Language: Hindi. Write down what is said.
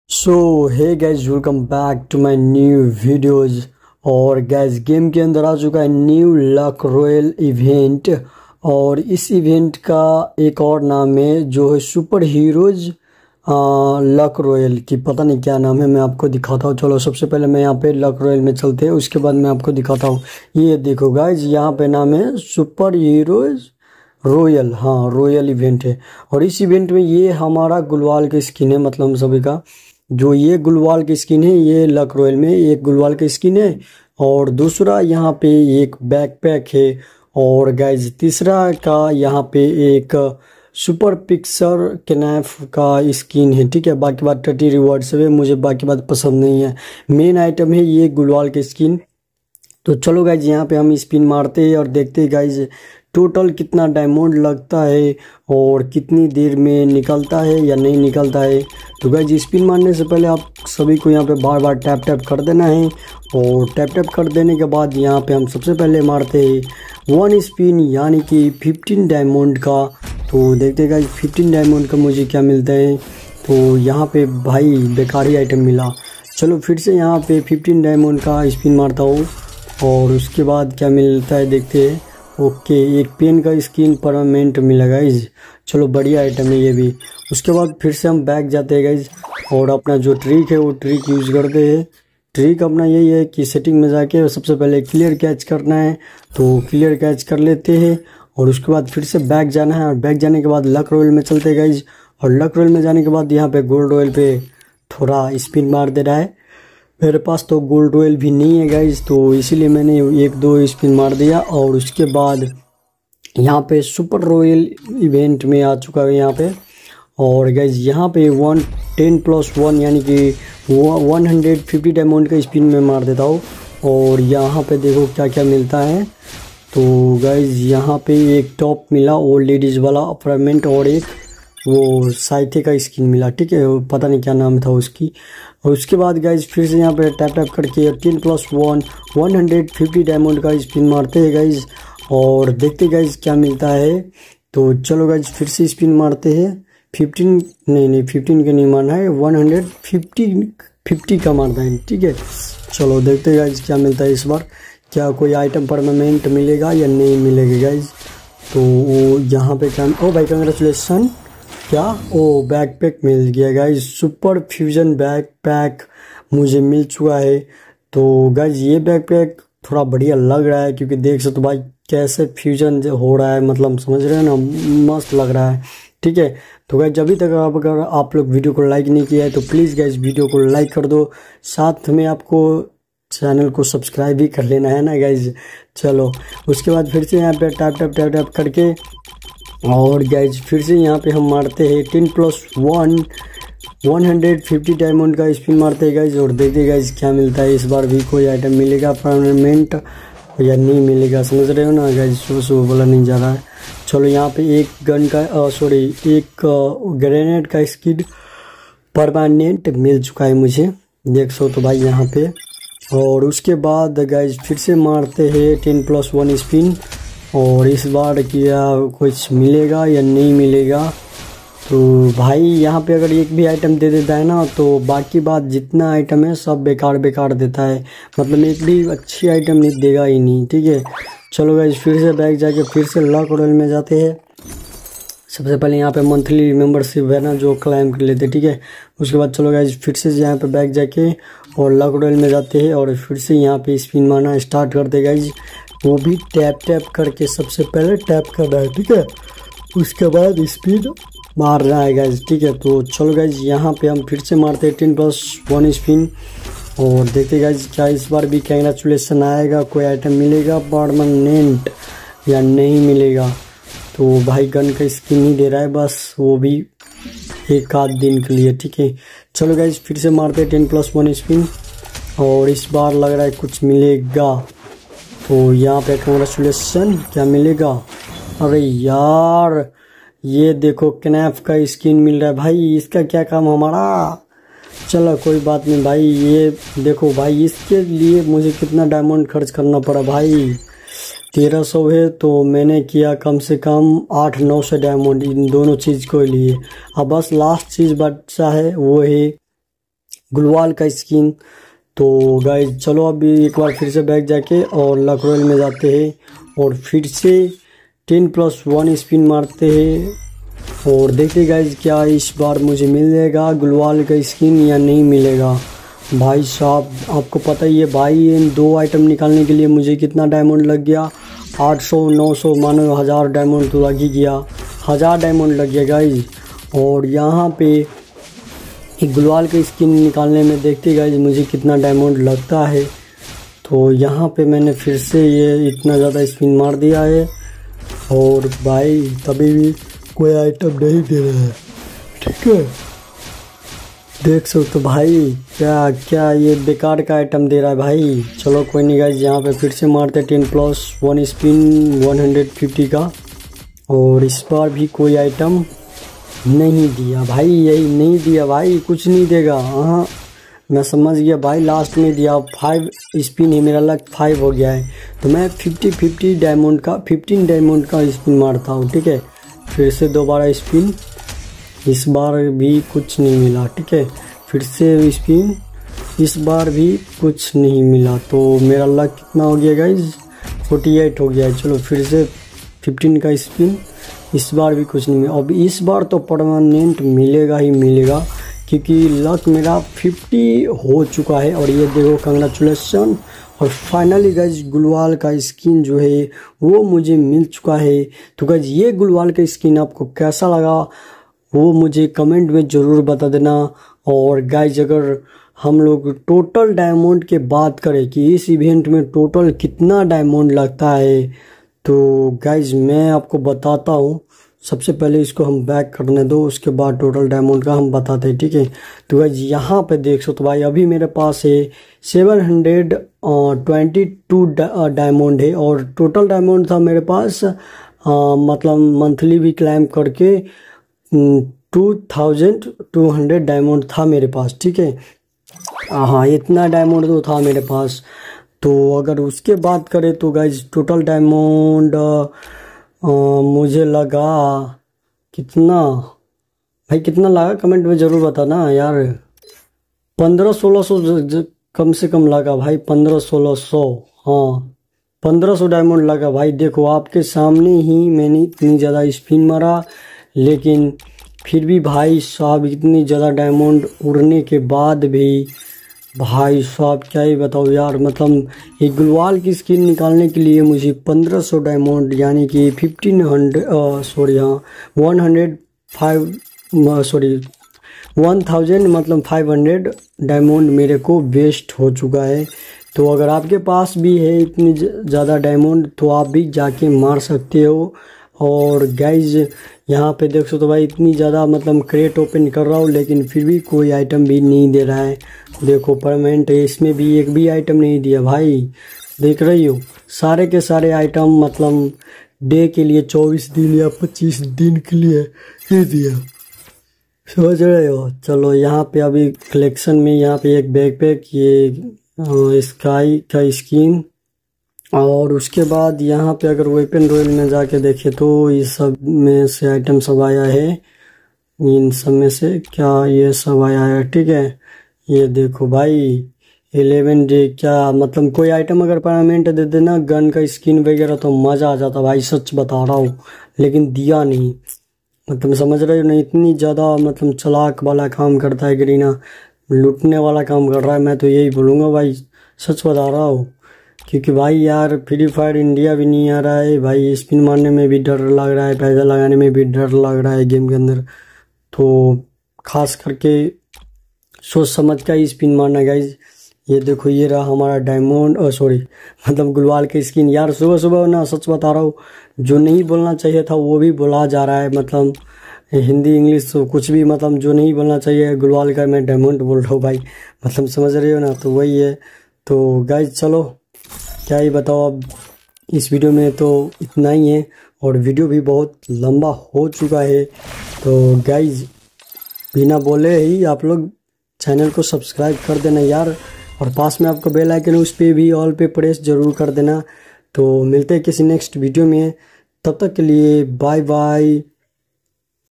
So hey guys welcome back to my new videos. और गाइज गेम के अंदर आ चुका है न्यू लक रॉयल इवेंट। और इस इवेंट का एक और नाम है जो है सुपर हीरोज लक रॉयल की, पता नहीं क्या नाम है, मैं आपको दिखाता हूँ। चलो सबसे पहले मैं यहाँ पे लक रॉयल में चलते हैं, उसके बाद मैं आपको दिखाता हूँ। ये देखो गाइज यहाँ पे नाम है सुपर हीरोज रॉयल, हाँ रॉयल इवेंट है। और इस इवेंट में ये हमारा गुलवाल की स्किन है, मतलब हम सभी का जो ये गुलवाल की स्किन है, ये लक रॉयल में एक गुलवाल की स्किन है। और दूसरा यहाँ पे एक बैकपैक है। और गाइज तीसरा का यहाँ पे एक सुपर पिक्सर कैनफ का स्किन है, ठीक है। बाकी बात 30 रिवॉर्ड्स है, मुझे बाकी बात पसंद नहीं है। मेन आइटम है ये गुलवाल की स्किन। तो चलो गाइज यहाँ पे हम स्पिन मारते हैं और देखते हैं गाइज टोटल कितना डायमंड लगता है और कितनी देर में निकलता है या नहीं निकलता है। तो गाइज स्पिन मारने से पहले आप सभी को यहाँ पे बार बार टैप टैप कर देना है। और टैप टैप कर देने के बाद यहाँ पे हम सबसे पहले मारते हैं 1 स्पिन यानी कि 15 डायमंड का। तो देखते गाइज 15 डायमंड का मुझे क्या मिलता है। तो यहाँ पे भाई बेकारी आइटम मिला। चलो फिर से यहाँ पे 15 डायमंड का स्पिन मारता हूँ और उसके बाद क्या मिलता है देखते हैं। ओके एक पेन का स्किन परमानेंट मिला गाइज, चलो बढ़िया आइटम है ये भी। उसके बाद फिर से हम बैक जाते हैं गाइज और अपना जो ट्रिक है वो ट्रिक यूज़ करते हैं। ट्रिक अपना यही है कि सेटिंग में जाके सबसे पहले क्लियर कैच करना है, तो क्लियर कैच कर लेते हैं। और उसके बाद फिर से बैक जाना है और बैक जाने के बाद लक रॉयल में चलते हैं गाइज। और लक रॉयल में जाने के बाद यहाँ पे गोल्ड रॉयल पे थोड़ा स्पिन मार दे रहा है। मेरे पास तो गोल्ड रॉयल भी नहीं है गाइज, तो इसीलिए मैंने 1-2 स्पिन मार दिया। और उसके बाद यहाँ पे सुपर रॉयल इवेंट में आ चुका है यहाँ पे। और गाइज यहाँ पे 10+1 यानी कि 150 डायमंड का स्पिन में मार देता हूँ। और यहाँ पे देखो क्या क्या मिलता है। तो गाइज यहाँ पे एक टॉप मिला ओल्ड लेडीज वाला अपार्टमेंट और एक वो साइथे का स्किन मिला, ठीक है, पता नहीं क्या नाम था उसकी। और उसके बाद गाइज फिर से यहाँ पे टैप टैप करके 10+1 150 डायमंड का स्पिन मारते हैं गाइज और देखते गाइज क्या मिलता है। तो चलो गाइज फिर से स्पिन मारते हैं 15 का नहीं मारना है, 150 का मारना है, ठीक है। चलो देखते गाइज क्या मिलता है इस बार, क्या कोई आइटम परमानेंट मिलेगा या नहीं मिलेगा गाइज। तो यहाँ पे क्या, ओ भाई कंग्रेचुलेसन, क्या ओ बैकपैक मिल गया गाइज, सुपर फ्यूजन बैकपैक मुझे मिल चुका है। तो गाइज ये बैकपैक थोड़ा बढ़िया लग रहा है क्योंकि देख सकते हो भाई कैसे फ्यूजन हो रहा है, मतलब समझ रहे हैं ना, मस्त लग रहा है, ठीक है। तो गाइज अभी तक अगर आप लोग वीडियो को लाइक नहीं किया है तो प्लीज़ गाइज वीडियो को लाइक कर दो, साथ में आपको चैनल को सब्सक्राइब भी कर लेना है ना गाइज। चलो उसके बाद फिर से यहाँ पे टैप टैप टैप टैप करके और गाइज फिर से यहाँ पे हम मारते हैं 10+1 150 डायमंड का स्पिन मारते हैं गाइज। और देखते गाइज क्या मिलता है, इस बार भी कोई आइटम मिलेगा परमानेंट या नहीं मिलेगा, समझ रहे हो ना गाइज, सुबह बोला नहीं जा रहा है। चलो यहाँ पे एक गन का एक ग्रेनेड का स्किन परमानेंट मिल चुका है मुझे, देख सो तो भाई यहाँ पे। और उसके बाद गाइज फिर से मारते हैं 10+1 स्पिन और इस बार क्या कुछ मिलेगा या नहीं मिलेगा। तो भाई यहाँ पे अगर एक भी आइटम दे देता है ना तो बाकी बात जितना आइटम है सब बेकार बेकार देता है, मतलब एक भी अच्छी आइटम नहीं देगा ही नहीं, ठीक है। चलो गाइज फिर से बैक जाके फिर से लक रॉयल में जाते हैं। सबसे पहले यहाँ पे मंथली मेंबरशिप है ना जो क्लाइम कर लेते, ठीक है। उसके बाद चलो गाइज फिर से यहाँ पे बैक जाके और लक रॉयल में जाते हैं और फिर से यहाँ पे स्पिन मारना स्टार्ट करते गाइज, वो भी टैप टैप करके सबसे पहले टैप करना है, ठीक है। उसके बाद स्पिन मारना है गाइज, ठीक है। तो चलो गाइज यहाँ पे हम फिर से मारते हैं 10+1 स्पिन और देखते गाइज क्या इस बार भी कंग्रेचुलेसन आएगा, कोई आइटम मिलेगा परमानेंट या नहीं मिलेगा। तो भाई गन का स्किन नहीं दे रहा है बस, वो भी एक आध दिन के लिए, ठीक है। चलो गाइज फिर से मारते हैं 10+1 स्पिन और इस बार लग रहा है कुछ मिलेगा। तो यहाँ पे कंग्रेचुलेसन क्या मिलेगा, अरे यार ये देखो कैनफ का स्किन मिल रहा है भाई, इसका क्या काम हमारा। चलो कोई बात नहीं भाई, ये देखो भाई इसके लिए मुझे कितना डायमंड खर्च करना पड़ा भाई, 1300 है तो मैंने किया कम से कम 800-900 डायमंड इन दोनों चीज़ को लिए। अब बस लास्ट चीज़ बचा है वो है गुलवाल का स्किन। तो गाइज चलो अभी एक बार फिर से बैक जाके और लक रॉयल में जाते हैं और फिर से 10+1 स्पिन मारते हैं और देखते गाइज क्या इस बार मुझे मिलेगा गुलवाल का स्किन या नहीं मिलेगा। भाई साहब आपको पता ही है भाई, इन 2 आइटम निकालने के लिए मुझे कितना डायमंड लग गया, 800 900 मानो 1000 डायमंड तो लग ही गया, 1000 डायमंड लग गया गाइज। और यहाँ पे एक गुलवाल का स्किन निकालने में देखते गाइज मुझे कितना डायमंड लगता है। तो यहाँ पे मैंने फिर से ये इतना ज़्यादा स्पिन मार दिया है और भाई तभी भी कोई आइटम नहीं दे रहा है, ठीक है। देख सकते हो भाई क्या क्या ये बेकार का आइटम दे रहा है भाई। चलो कोई नहीं गाइज, यहाँ पे फिर से मारते 10+1 स्पिन 150 का और इस बार भी कोई आइटम नहीं दिया भाई, यही नहीं दिया भाई, कुछ नहीं देगा। हाँ मैं समझ गया भाई, लास्ट में दिया 5 स्पिन है, मेरा लक 5 हो गया है। तो मैं 50 डायमंड का 15 डायमंड का स्पिन मारता हूँ, ठीक है। फिर से दोबारा स्पिन, इस बार भी कुछ नहीं मिला, ठीक है। फिर से स्पिन, इस बार भी कुछ नहीं मिला। तो मेरा लक कितना हो गया गाइज, 48 हो गया है। चलो फिर से 15 का स्पिन, इस बार भी कुछ नहीं मिला। अब इस बार तो परमानेंट मिलेगा ही मिलेगा क्योंकि लक मेरा 50 हो चुका है। और ये देखो कंग्रेचुलेसन, और फाइनली गाइज गुलवाल का स्किन जो है वो मुझे मिल चुका है। तो गाइज ये गुलवाल का स्किन आपको कैसा लगा वो मुझे कमेंट में ज़रूर बता देना। और गाइज अगर हम लोग टोटल डायमंड के बात करें कि इस इवेंट में टोटल कितना डायमंड लगता है, तो गाइज मैं आपको बताता हूँ। सबसे पहले इसको हम बैक करने दो, उसके बाद टोटल डायमंड का हम बताते हैं, ठीक है। तो गाइज यहाँ पे देख सकते भाई अभी मेरे पास है 722 डायमंड है और टोटल डायमंड था मेरे पास मतलब मंथली भी क्लाइम करके 2200 डायमंड था मेरे पास, ठीक है। हाँ इतना डायमंड तो था मेरे पास। तो अगर उसके बात करें तो गाइज टोटल डायमंड मुझे लगा कितना, भाई कितना लगा कमेंट में ज़रूर बताना यार। 1500-1600 कम से कम लगा भाई, 1500-1600, हाँ 1500 डायमंड लगा भाई। देखो आपके सामने ही मैंने इतनी ज़्यादा स्पिन मारा, लेकिन फिर भी भाई साहब इतनी ज़्यादा डायमंड उड़ने के बाद भी भाई साहब क्या ही बताओ यार। मतलब एक गुलवाल की स्किन निकालने के लिए मुझे 1500 डायमंड यानी कि 1000 मतलब 500 डायमंड मेरे को वेस्ट हो चुका है। तो अगर आपके पास भी है इतनी ज़्यादा डायमंड तो आप भी जाके मार सकते हो। और गाइज यहाँ पे देख सकते हो भाई इतनी ज़्यादा मतलब क्रेट ओपन कर रहा हूँ लेकिन फिर भी कोई आइटम भी नहीं दे रहा है। देखो परमानेंट है, इसमें भी एक भी आइटम नहीं दिया भाई। देख रही हो सारे के सारे आइटम मतलब डे के लिए 24 दिन या 25 दिन के लिए ही दिया, समझ रहे हो। चलो यहाँ पे अभी कलेक्शन में यहाँ पे एक बैकपैक, ये स्काई का स्किन, और उसके बाद यहाँ पे अगर वेपन रॉयल में जाके देखे तो इस सब में से आइटम सब आया है। इन सब में से क्या ये सब आया है, ठीक है। ये देखो भाई 11 डे क्या मतलब कोई आइटम अगर परमानेंट दे देना गन का स्किन वगैरह तो मज़ा आ जाता भाई, सच बता रहा हूँ। लेकिन दिया नहीं, मतलब समझ रहे हो ना, इतनी ज़्यादा मतलब चालाक वाला काम करता है गरीना, लूटने वाला काम कर रहा है। मैं तो यही बोलूँगा भाई, सच बता रहा हूँ। क्योंकि भाई यार फ्री फायर इंडिया भी नहीं आ रहा है भाई, स्पिन मारने में भी डर लग रहा है, पैसा लगाने में भी डर लग रहा है गेम के अंदर। तो खास करके सोच समझ कर ही स्पिन मारना गाइज। ये देखो ये रहा हमारा डायमंड मतलब गुलवाल की स्किन। यार सुबह सुबह ना सच बता रहा हूँ, जो नहीं बोलना चाहिए था वो भी बोला जा रहा है। मतलब हिंदी इंग्लिश तो कुछ भी मतलब जो नहीं बोलना चाहिए गुलवाल का मैं डायमंड बोल रहा हूँ भाई, मतलब समझ रहे हो ना। तो वही है। तो गाइज चलो क्या ही बताओ, अब इस वीडियो में तो इतना ही है और वीडियो भी बहुत लंबा हो चुका है। तो गाइज बिना बोले ही आप लोग चैनल को सब्सक्राइब कर देना यार, और पास में आपको बेल आइकन उस पर भी ऑल पे प्रेस ज़रूर कर देना। तो मिलते हैं किसी नेक्स्ट वीडियो में, तब तक के लिए बाय बाय।